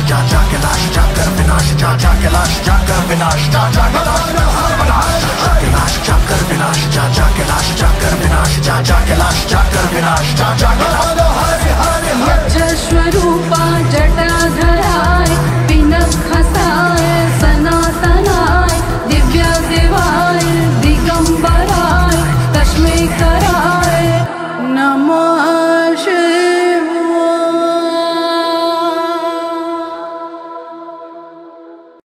जा जा के लाश जाकर विनाश, जा जा के लाश जाकर विनाश, जा जा के लाश जाकर विनाश, जा जा के लाश जाकर विनाश, जा जा के लाश जाकर विनाश, जा जा के लाश